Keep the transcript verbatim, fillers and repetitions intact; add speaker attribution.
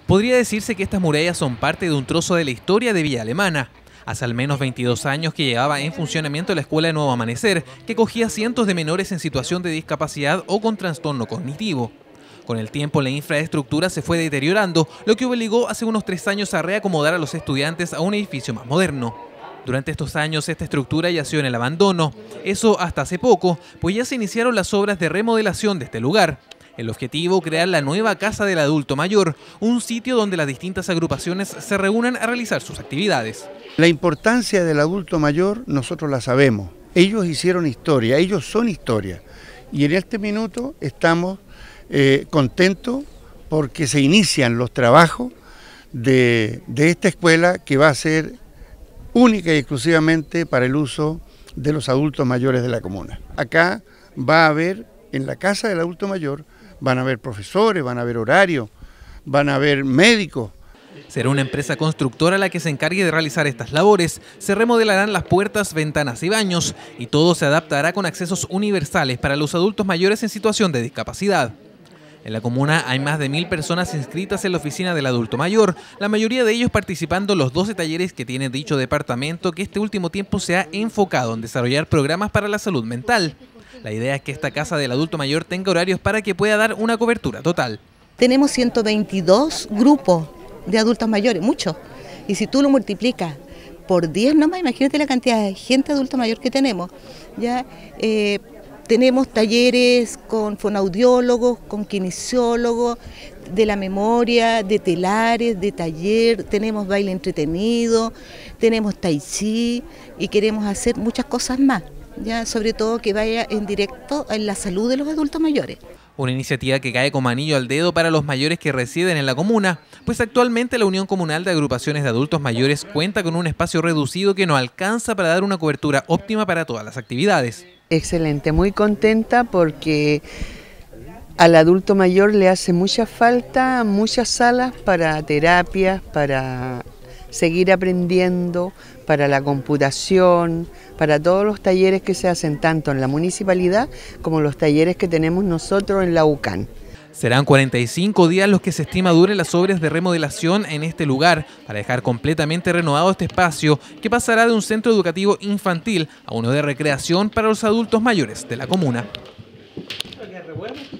Speaker 1: Podría decirse que estas murallas son parte de un trozo de la historia de Villa Alemana. Hace al menos veintidós años que llevaba en funcionamiento la Escuela de Nuevo Amanecer, que acogía cientos de menores en situación de discapacidad o con trastorno cognitivo. Con el tiempo la infraestructura se fue deteriorando, lo que obligó hace unos tres años a reacomodar a los estudiantes a un edificio más moderno. Durante estos años esta estructura yació en el abandono, eso hasta hace poco, pues ya se iniciaron las obras de remodelación de este lugar. El objetivo, crear la nueva Casa del Adulto Mayor, un sitio donde las distintas agrupaciones se reúnan a realizar sus actividades.
Speaker 2: La importancia del adulto mayor nosotros la sabemos. Ellos hicieron historia, ellos son historia. Y en este minuto estamos eh, contentos porque se inician los trabajos de, de esta escuela que va a ser única y exclusivamente para el uso de los adultos mayores de la comuna. Acá va a haber, en la Casa del Adulto Mayor, van a haber profesores, van a haber horarios, van a haber médicos.
Speaker 1: Será una empresa constructora la que se encargue de realizar estas labores. Se remodelarán las puertas, ventanas y baños y todo se adaptará con accesos universales para los adultos mayores en situación de discapacidad. En la comuna hay más de mil personas inscritas en la oficina del adulto mayor, la mayoría de ellos participando en los doce talleres que tiene dicho departamento, que este último tiempo se ha enfocado en desarrollar programas para la salud mental. La idea es que esta Casa del Adulto Mayor tenga horarios para que pueda dar una cobertura total.
Speaker 3: Tenemos ciento veintidós grupos de adultos mayores, muchos. Y si tú lo multiplicas por diez nomás, imagínate la cantidad de gente adulto mayor que tenemos. Ya eh, tenemos talleres con fonoaudiólogos, con kinesiólogos, de la memoria, de telares, de taller, tenemos baile entretenido, tenemos tai chi y queremos hacer muchas cosas más. Ya, sobre todo que vaya en directo en la salud de los adultos mayores.
Speaker 1: Una iniciativa que cae como anillo al dedo para los mayores que residen en la comuna, pues actualmente la Unión Comunal de Agrupaciones de Adultos Mayores cuenta con un espacio reducido que no alcanza para dar una cobertura óptima para todas las actividades.
Speaker 4: Excelente, muy contenta porque al adulto mayor le hace mucha falta muchas salas para terapias, para seguir aprendiendo, para la computación, para todos los talleres que se hacen tanto en la municipalidad como los talleres que tenemos nosotros en la U C A N.
Speaker 1: Serán cuarenta y cinco días los que se estima duren las obras de remodelación en este lugar para dejar completamente renovado este espacio que pasará de un centro educativo infantil a uno de recreación para los adultos mayores de la comuna.